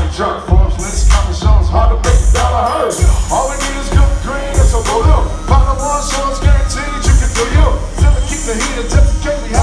jerk forms, let's count the shows, hard to make a dollar hurt. All we need is good green, it's a roll up. Final one, so it's guaranteed you can do you. Till to keep the heat and just in case we